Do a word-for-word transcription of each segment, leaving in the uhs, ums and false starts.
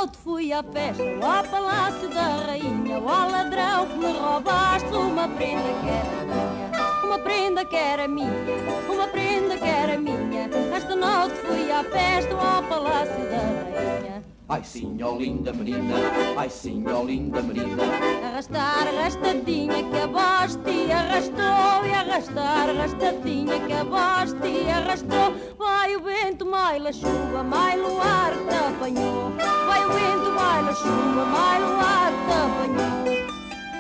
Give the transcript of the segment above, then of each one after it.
noite fui à festa, ao palácio da rainha, ao ladrão que me roubaste uma prenda que era minha, uma prenda que era minha, uma prenda que era minha. Esta noite fui à festa, ao palácio da rainha. Ai sim, ó linda menina, ai sim, ó linda menina. Arrastar, arrastadinha que a voz te arrastou, e arrastar, arrastadinha que a voz te arrastou. Vai o vento, mai a chuva, mai luar que te apanhou. Vai o vento, mai a chuva, mai luar que te apanhou.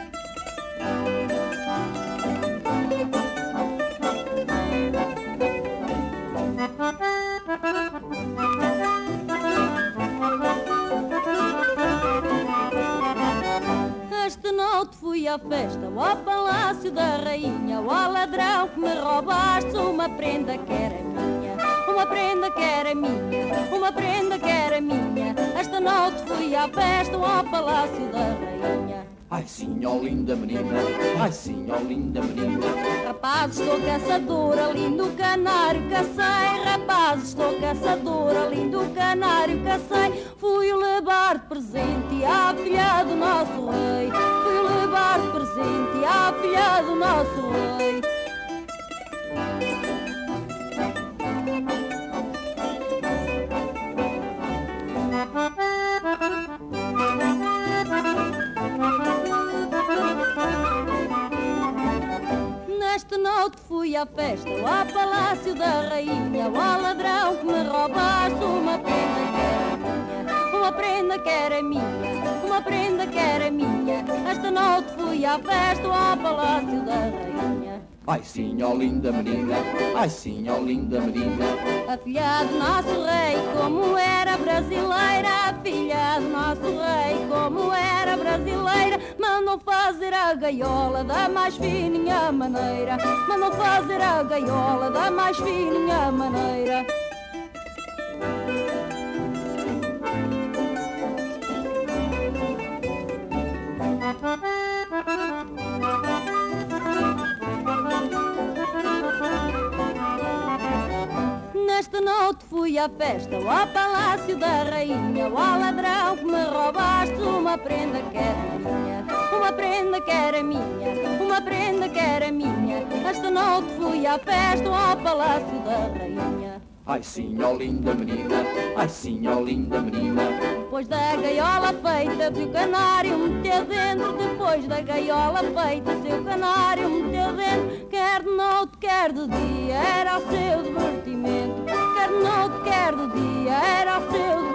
Esta noite fui à festa, ao palácio da rainha, ao ladrão que me roubaste uma prenda que era minha, uma prenda que era minha, uma prenda que era minha. Esta noite fui à festa, ao palácio da rainha. Ai sim, ó linda menina, ai sim, ó linda menina. Rapaz, estou caçadora, lindo canário cacei. Rapaz, estou caçadora, lindo canário cacei. Fui-o levar de presente à filha do nosso rei. Fui-o levar de presente à filha do nosso rei. Nesta noite fui à festa, ao palácio da rainha, ao ladrão que me roubaste uma prenda que era minha, uma prenda que era minha, uma prenda que era minha. Esta noite fui à festa, ao palácio da rainha. Ai sim, ó linda menina, ai sim, ó linda menina. A filha do nosso rei, como era brasileira, a filha do nosso rei, como era brasileira, mandou fazer a gaiola da mais fininha maneira, mandou fazer a gaiola da mais fininha maneira. Nesta noite fui à festa, ao palácio da rainha, ao ladrão que me roubaste uma prenda que era minha, uma prenda que era minha, uma prenda que era minha. Esta noite fui à festa, ao palácio da rainha. Ai sim, ó linda menina, ai sim, ó linda menina. Depois da gaiola feita, seu canário meteu dentro. Depois da gaiola feita, seu canário meteu dentro. Quer de noite, quer de dia, era o seu divertimento. Quer de noite, quer de dia, era o seu divertimento.